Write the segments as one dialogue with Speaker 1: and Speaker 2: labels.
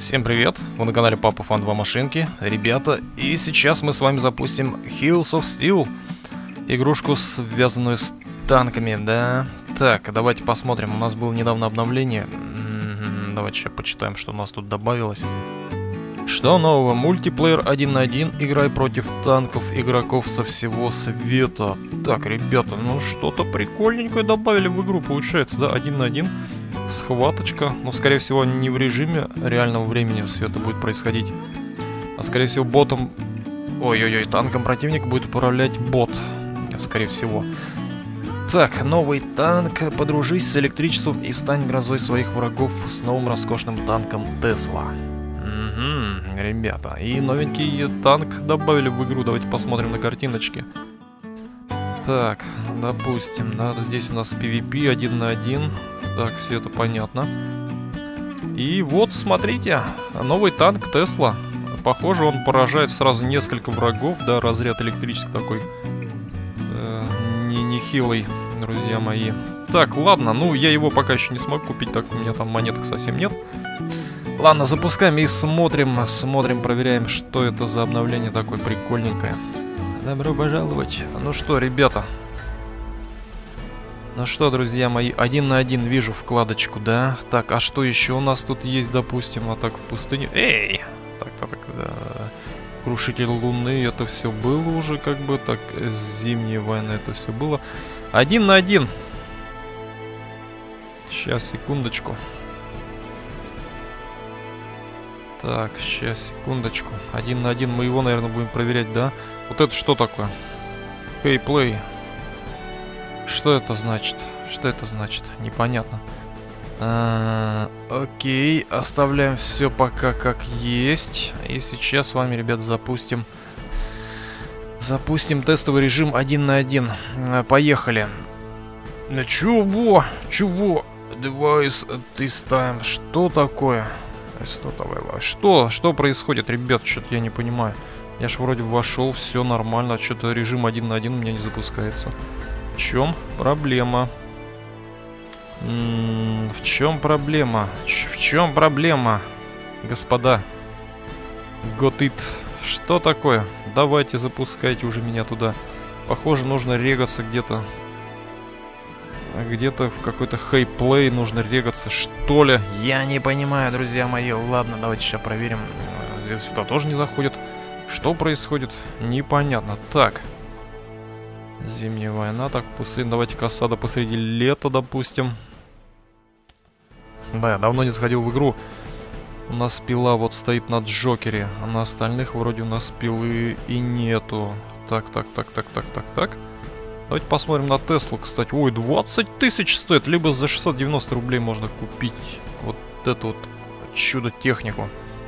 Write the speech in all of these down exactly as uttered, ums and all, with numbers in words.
Speaker 1: Всем привет! Вы на канале Папа Фан два Машинки, ребята, и сейчас мы с вами запустим Hills of Steel, игрушку, связанную с танками, да? Так, давайте посмотрим, у нас было недавно обновление. М-м-м, давайте сейчас почитаем, что у нас тут добавилось. Что нового? Мультиплеер один на один, играй против танков игроков со всего света. Так, ребята, ну что-то прикольненькое добавили в игру, получается, да? Один на один. Схваточка, но скорее всего не в режиме реального времени все это будет происходить, а скорее всего ботом, ой-ой-ой, танком противника будет управлять бот, скорее всего. Так, новый танк, подружись с электричеством и стань грозой своих врагов с новым роскошным танком Тесла. Угу, ребята, и новенький танк добавили в игру, давайте посмотрим на картиночки. Так, допустим, да, здесь у нас пи ви пи один на один. Так, все это понятно. И вот, смотрите, новый танк Тесла. Похоже, он поражает сразу несколько врагов, да, разряд электрический такой. Э, не, не хилый, друзья мои. Так, ладно, ну я его пока еще не смог купить, так у меня там монеток совсем нет. Ладно, запускаем и смотрим, смотрим, проверяем, что это за обновление такое прикольненькое. Добро пожаловать. Ну что, ребята. Ну что, друзья мои, один на один вижу вкладочку, да? Так, а что еще у нас тут есть, допустим, атака в пустыне? Эй! Так, так, так, да. Крушитель Луны, это все было уже, как бы, так, зимняя война, это все было. Один на один. Сейчас, секундочку. Так, сейчас, секундочку. Один на один, мы его, наверное, будем проверять, да? Вот это что такое? Hey, play. Что это значит? Что это значит? Непонятно. А, окей, оставляем все пока как есть. И сейчас с вами, ребят, запустим Запустим тестовый режим один на один. А, поехали. Чего? Чего? Девайс this time. Что такое? Что? Что происходит, ребят? Что-то я не понимаю. Я ж вроде вошел, все нормально. Что-то режим один на один у меня не запускается. В чем проблема? М-м, в чем проблема? Ч в чем проблема, господа? Got it. Что такое? Давайте запускайте уже меня туда. Похоже, нужно регаться где-то. Где-то в какой-то хейплей нужно регаться, что ли? Я не понимаю, друзья мои. Ладно, давайте сейчас проверим. Здесь сюда тоже не заходит. Что происходит? Непонятно. Так. Зимняя война, так, пустынь. Давайте-ка осада посреди лета, допустим. Да, я давно не заходил в игру. У нас пила вот стоит на Джокере, а на остальных вроде у нас пилы и нету. Так, так, так, так, так, так, так. Давайте посмотрим на Теслу, кстати. Ой, двадцать тысяч стоит. Либо за шестьсот девяносто рублей можно купить вот эту вот чудо-технику.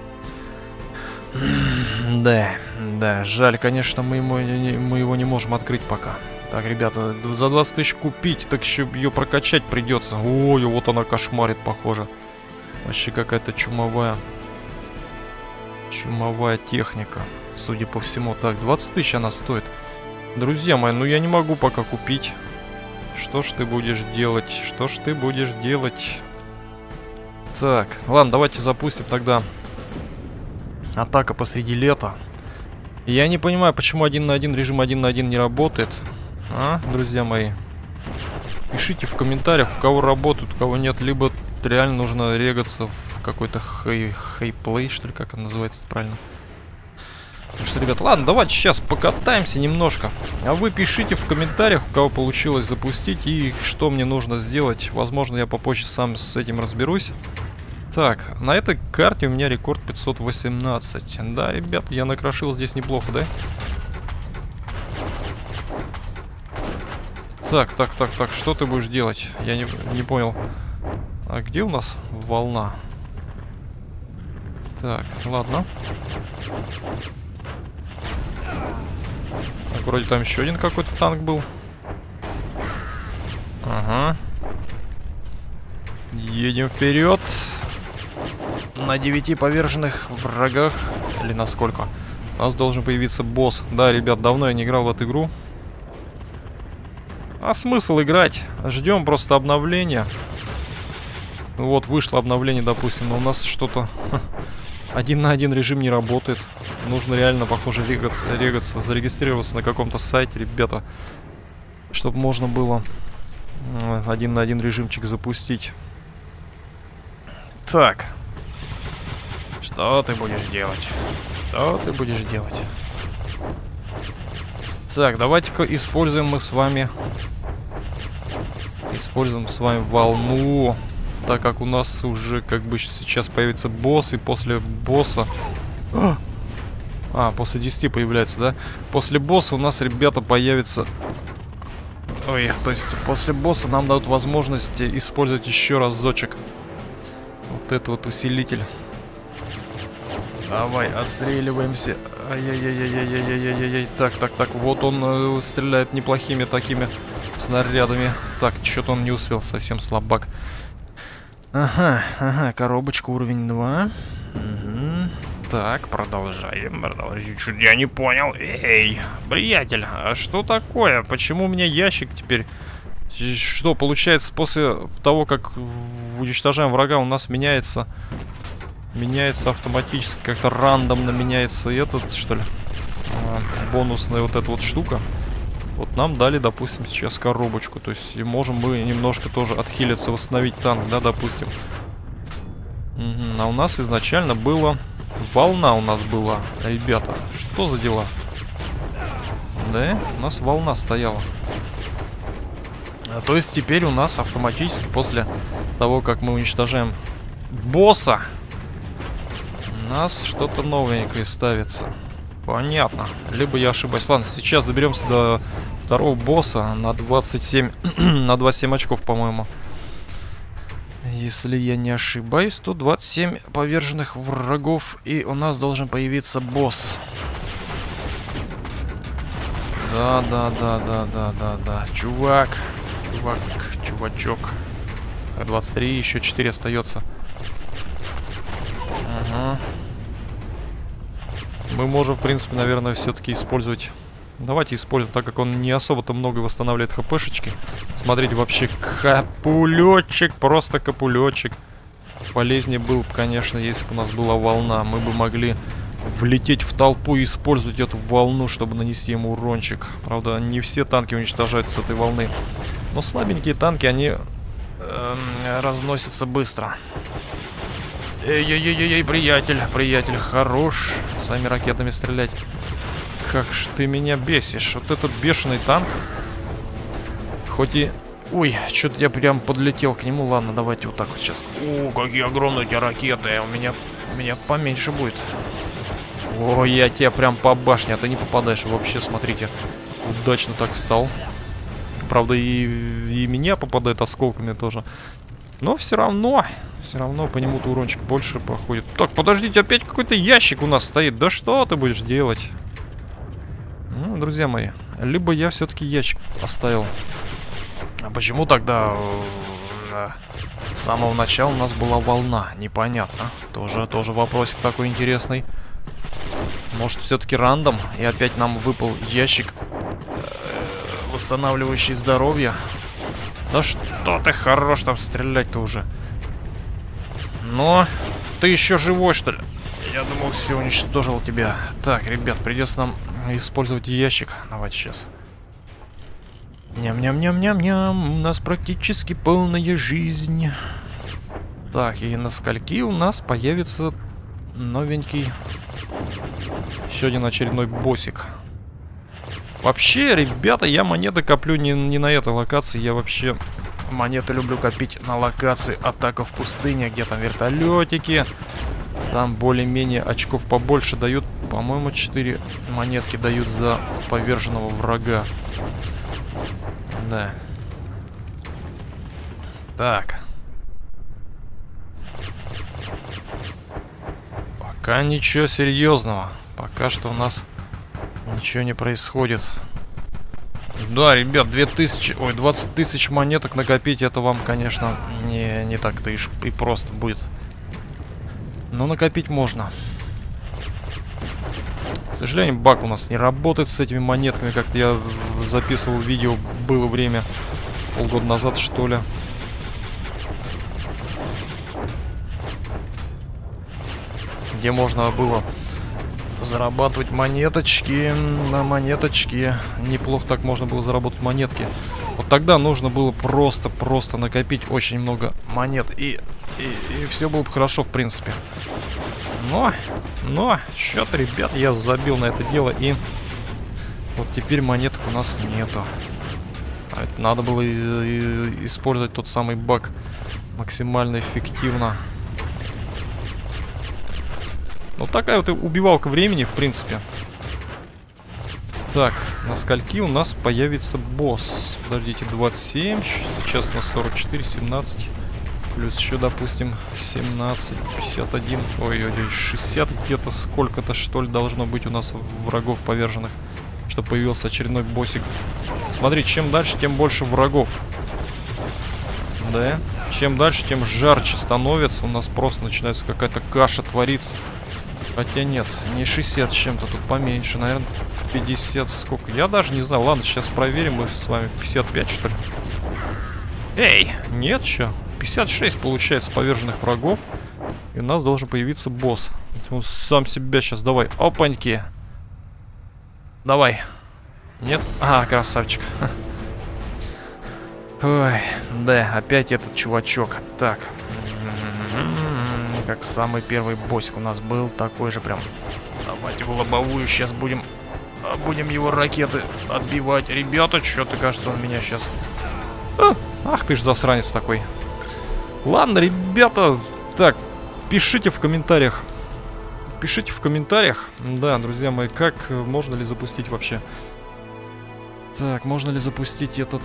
Speaker 1: Да, да, жаль, конечно, мы, ему, не, мы его не можем открыть пока. Так, ребята, за двадцать тысяч купить, так еще ее прокачать придется. Ой, вот она кошмарит, похоже. Вообще какая-то чумовая. Чумовая техника, судя по всему. Так, двадцать тысяч она стоит. Друзья мои, ну я не могу пока купить. Что ж ты будешь делать? Что ж ты будешь делать? Так, ладно, давайте запустим тогда. Атака посреди лета. Я не понимаю, почему один на один режим один на один не работает. А, друзья мои? Пишите в комментариях, у кого работает, у кого нет. Либо реально нужно регаться в какой-то хей, хейплей, что ли, как это называется правильно. Так что, ребят, ладно, давайте сейчас покатаемся немножко. А вы пишите в комментариях, у кого получилось запустить и что мне нужно сделать. Возможно, я попозже сам с этим разберусь. Так, на этой карте у меня рекорд пятьсот восемнадцать. Да, ребят, я накрошил здесь неплохо, да? Так, так, так, так, что ты будешь делать? Я не, не понял. А где у нас волна? Так, ладно. Так, вроде там еще один какой-то танк был. Ага. Едем вперед. На девяти поверженных врагах. Или на сколько? У нас должен появиться босс. Да, ребят, давно я не играл в эту игру. А смысл играть? Ждем просто обновления. Вот, вышло обновление, допустим, но у нас что-то один на один режим не работает. Нужно реально, похоже, регаться, регаться, зарегистрироваться на каком-то сайте, ребята. Чтобы можно было один на один режимчик запустить. Так. Что ты будешь делать? Что ты будешь делать? Так, давайте-ка используем мы с вами... Используем с вами волну. Так как у нас уже как бы сейчас появится босс. И после босса... А, после десяти появляется, да? После босса у нас, ребята, появится... Ой, то есть после босса нам дают возможность использовать еще разочек. Вот это вот усилитель. Давай, отстреливаемся. Ай-яй-яй-яй-яй-яй-яй-яй. Так, так, так. Вот он э, стреляет неплохими такими снарядами. Так, что-то он не успел, совсем слабак. Ага, ага, коробочка уровень два. Угу. Так, продолжаем, продолжаем. Чуть я не понял. Эй, приятель, а что такое? Почему у меня ящик теперь... Что, получается, после того, как уничтожаем врага, у нас меняется... Меняется автоматически, как-то рандомно меняется и этот, что ли, а, бонусная вот эта вот штука. Вот нам дали, допустим, сейчас коробочку. То есть и можем мы немножко тоже отхилиться, восстановить танк, да, допустим. Угу. А у нас изначально было... Волна у нас была, ребята. Что за дела? Да, у нас волна стояла. А, то есть теперь у нас автоматически после того, как мы уничтожаем босса, у нас что-то новенькое ставится. Понятно. Либо я ошибаюсь. Ладно, сейчас доберемся до второго босса на двадцать семь, на двадцать семь очков, по-моему. Если я не ошибаюсь, то двадцать семь поверженных врагов, и у нас должен появиться босс. Да, да, да, да, да, да, да. Чувак. Чувак, чувачок. двадцать три, еще четыре остается. Ага. Мы можем, в принципе, наверное, все-таки использовать... Давайте используем, так как он не особо-то много восстанавливает хпшечки. Смотрите, вообще капулечек, просто капулечек. Полезнее был бы, конечно, если бы у нас была волна. Мы бы могли влететь в толпу и использовать эту волну, чтобы нанести ему урончик. Правда, не все танки уничтожаются с этой волны. Но слабенькие танки, они э, разносятся быстро. Эй-эй-эй-эй, приятель, приятель, хорош своими ракетами стрелять. Как ж ты меня бесишь. Вот этот бешеный танк. Хоть и... Ой, что-то я прям подлетел к нему. Ладно, давайте вот так вот сейчас. О, какие огромные у тебя ракеты. У меня, у меня поменьше будет. О, я тебя прям по башне, а ты не попадаешь. Вообще, смотрите, удачно так встал. Правда, и, и меня попадает осколками тоже. Но все равно, все равно по нему-то урончик больше проходит. Так, подождите, опять какой-то ящик у нас стоит. Да что ты будешь делать? Ну, друзья мои, либо я все-таки ящик оставил. А почему тогда э, с самого начала у нас была волна? Непонятно. Тоже, тоже вопросик такой интересный. Может, все-таки рандом? И опять нам выпал ящик, э, восстанавливающий здоровье. Да что ты хорош там стрелять-то уже. Но ты еще живой, что ли? Я думал, все, уничтожил тебя. Так, ребят, придется нам использовать ящик. Давайте сейчас. Ням-ням-ням-ням-ням. У нас практически полная жизнь. Так, и на скольки у нас появится новенький... Еще один очередной боссик. Вообще, ребята, я монеты коплю не, не на этой локации. Я вообще монеты люблю копить на локации атака в пустыне, где там вертолетики. Там более-менее очков побольше дают. По-моему, четыре монетки дают за поверженного врага. Да. Так. Пока ничего серьезного. Пока что у нас ничего не происходит. Да, ребят, две тысячи, ой, двадцать тысяч монеток накопить, это вам, конечно, не, не так-то и, и просто будет. Но накопить можно. К сожалению, баг у нас не работает с этими монетками, как я записывал видео, было время, полгода назад, что ли. где можно было зарабатывать монеточки. На монеточки. Неплохо так можно было заработать монетки. Вот тогда нужно было просто-просто накопить очень много монет. И, и, и все было бы хорошо, в принципе. Но, но, что-то, ребят, я забил на это дело. И вот теперь монеток у нас нету. А это надо было и, и, использовать тот самый баг максимально эффективно. Ну, такая вот убивалка времени, в принципе. Так, на скольки у нас появится босс? Подождите, двадцать семь. Сейчас у нас сорок четыре, семнадцать. Плюс еще, допустим, семнадцать, пятьдесят один. Ой-ой-ой, шестьдесят где-то сколько-то, что ли, должно быть у нас врагов поверженных, чтобы появился очередной боссик. Смотри, чем дальше, тем больше врагов. Да? Чем дальше, тем жарче становится. У нас просто начинается какая-то каша твориться. Хотя нет, не шестьдесят с чем-то, тут поменьше, наверное, пятьдесят, сколько. Я даже не знаю. Ладно, сейчас проверим, мы с вами пятьдесят пять, что ли. Эй, нет, что? пятьдесят шесть получается поверженных врагов. И у нас должен появиться босс. Он сам себя сейчас, давай, опаньки. Давай. Нет? Ага, красавчик. Ой, да, опять этот чувачок. Так. Как самый первый боссик у нас был, такой же прям. Давайте в лобовую сейчас будем будем его ракеты отбивать. Ребята, что-то кажется, он меня сейчас... А, ах ты ж засранец такой. Ладно, ребята, так, пишите в комментариях. Пишите в комментариях. Да, друзья мои, как можно ли запустить вообще? Так, можно ли запустить этот...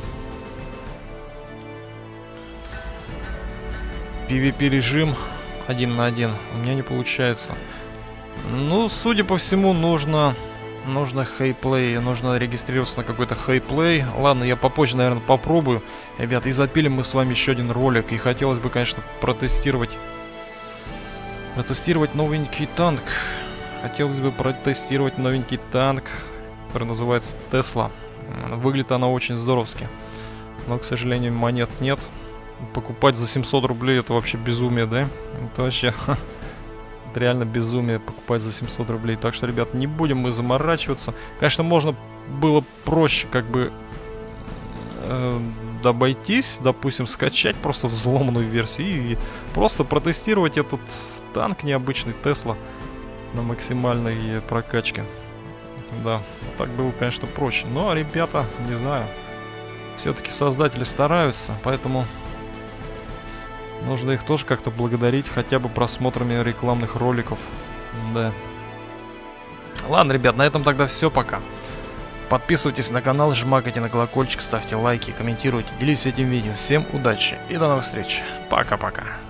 Speaker 1: пи ви пи режим один на один. У меня не получается. Ну, судя по всему, нужно нужно хейплей, нужно регистрироваться на какой-то хейплей. Ладно, я попозже, наверное, попробую. Ребята, и запилим мы с вами еще один ролик. И хотелось бы, конечно, протестировать протестировать новенький танк. Хотелось бы протестировать новенький танк, который называется Тесла. Выглядит она очень здоровски. Но, к сожалению, монет нет. Покупать за семьсот рублей — это вообще безумие, да? Это вообще... Это реально безумие покупать за семьсот рублей. Так что, ребят, не будем мы заморачиваться. Конечно, можно было проще как бы э, обойтись. Допустим, скачать просто взломанную версию и просто протестировать этот танк необычный Тесла на максимальной прокачке. Да, так было, конечно, проще. Но, ребята, не знаю. Все-таки создатели стараются, поэтому... Нужно их тоже как-то благодарить, хотя бы просмотрами рекламных роликов. Да. Ладно, ребят, на этом тогда все, пока. Подписывайтесь на канал, жмакайте на колокольчик, ставьте лайки, комментируйте, делитесь этим видео. Всем удачи и до новых встреч. Пока-пока.